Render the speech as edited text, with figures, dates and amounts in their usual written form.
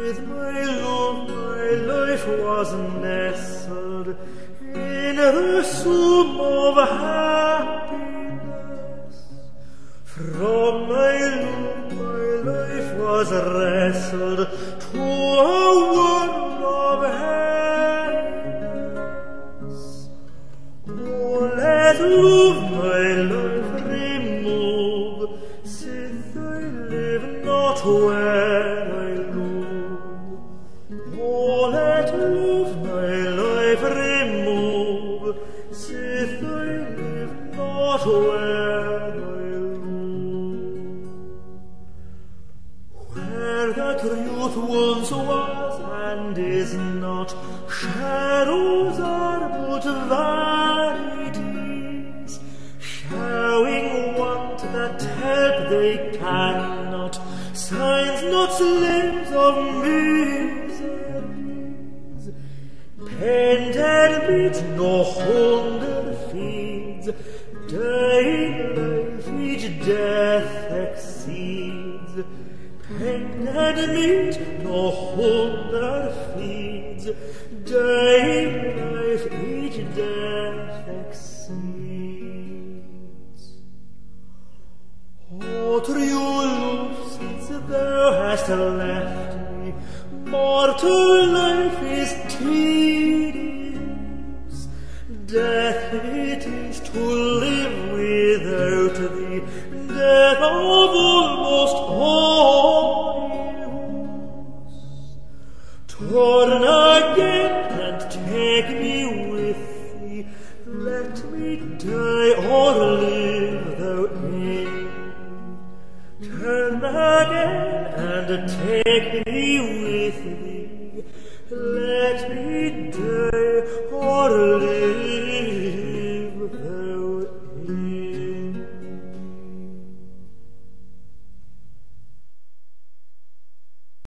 With my love, my life was nestled in the sum of happiness. From my love, my life was wrested to a world of heaviness. Oh, let love my life remove, sith I live not where I love. Oh, let love my life remove, sith I live not where I love. Where that youth once was and is not, shadows are but vanities, showing want that help they cannot, signs not slaves of miseries. Painted meat no hunger feeds, dying life each death exceeds. Painted meat no hunger feeds, dying life each death exceeds. O true love, since thou hast left me, mortal life is tedious. Death it is to live without thee, death of almost odious. Turn again and take me with thee, let me die or live thou in. Turn again and take me with thee, let me die